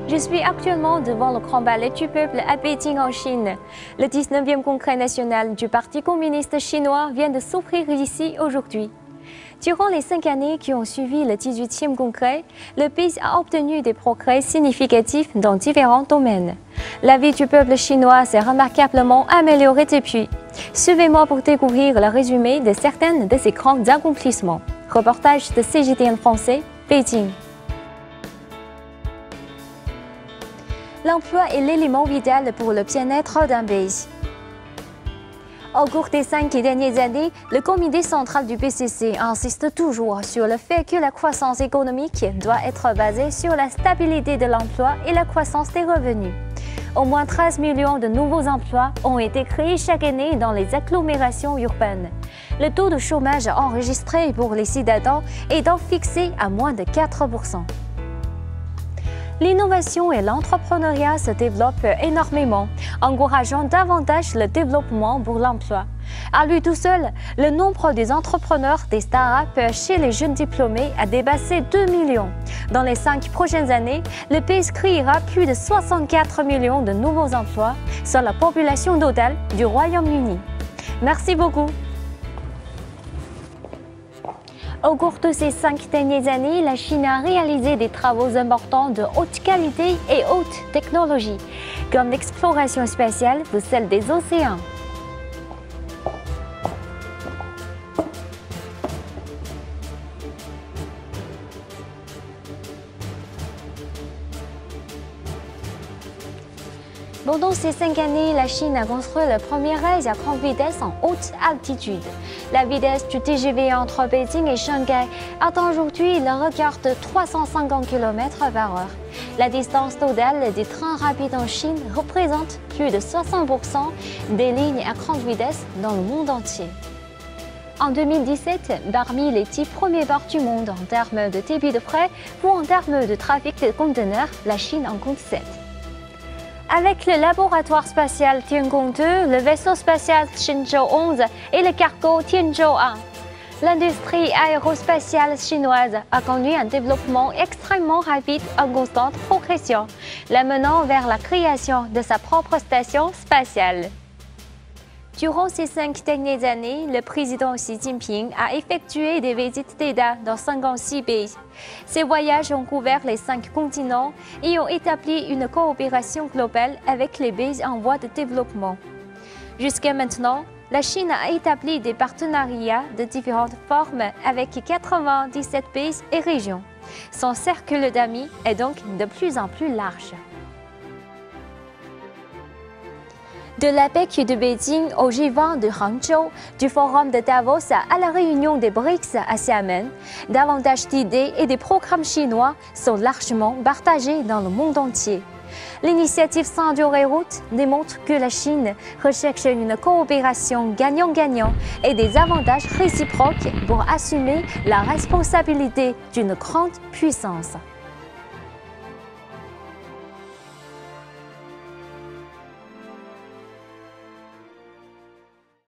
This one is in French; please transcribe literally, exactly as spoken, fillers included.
Je suis actuellement devant le Grand Palais du Peuple à Pékin en Chine. Le dix-neuvième congrès national du Parti communiste chinois vient de s'ouvrir ici aujourd'hui. Durant les cinq années qui ont suivi le dix-huitième congrès, le pays a obtenu des progrès significatifs dans différents domaines. La vie du peuple chinois s'est remarquablement améliorée depuis. Suivez-moi pour découvrir le résumé de certains de ces grands accomplissements. Reportage de C G T N français, Pékin. L'emploi est l'élément vital pour le bien-être d'un pays. Au cours des cinq dernières années, le comité central du P C C insiste toujours sur le fait que la croissance économique doit être basée sur la stabilité de l'emploi et la croissance des revenus. Au moins treize millions de nouveaux emplois ont été créés chaque année dans les agglomérations urbaines. Le taux de chômage enregistré pour les citadins est donc fixé à moins de quatre pour cent. L'innovation et l'entrepreneuriat se développent énormément, encourageant davantage le développement pour l'emploi. À lui tout seul, le nombre des entrepreneurs des startups chez les jeunes diplômés a dépassé deux millions. Dans les cinq prochaines années, le pays créera plus de soixante-quatre millions de nouveaux emplois sur la population totale du Royaume-Uni. Merci beaucoup. Au cours de ces cinq dernières années, la Chine a réalisé des travaux importants de haute qualité et haute technologie, comme l'exploration spatiale ou celle des océans. Pendant ces cinq années, la Chine a construit le premier rail à grande vitesse en haute altitude. La vitesse du T G V entre Pékin et Shanghai atteint aujourd'hui le record de trois cent cinquante kilomètres par heure. La distance totale des trains rapides en Chine représente plus de soixante pour cent des lignes à grande vitesse dans le monde entier. En deux mille dix-sept, parmi les dix premiers ports du monde en termes de débit de fret ou en termes de trafic de conteneurs, la Chine en compte sept. Avec le laboratoire spatial Tiangong deux, le vaisseau spatial Shenzhou onze et le cargo Tianzhou un, l'industrie aérospatiale chinoise a connu un développement extrêmement rapide en constante progression, l'amenant vers la création de sa propre station spatiale. Durant ces cinq dernières années, le président Xi Jinping a effectué des visites d'État dans cinquante-six pays. Ces voyages ont couvert les cinq continents et ont établi une coopération globale avec les pays en voie de développement. Jusqu'à maintenant, la Chine a établi des partenariats de différentes formes avec quatre-vingt-dix-sept pays et régions. Son cercle d'amis est donc de plus en plus large. De l'APEC de Beijing au G vingt de Hangzhou, du Forum de Davos à la réunion des BRICS à Xiamen, davantage d'idées et des programmes chinois sont largement partagés dans le monde entier. L'initiative Ceinture et Route démontre que la Chine recherche une coopération gagnant-gagnant et des avantages réciproques pour assumer la responsabilité d'une grande puissance.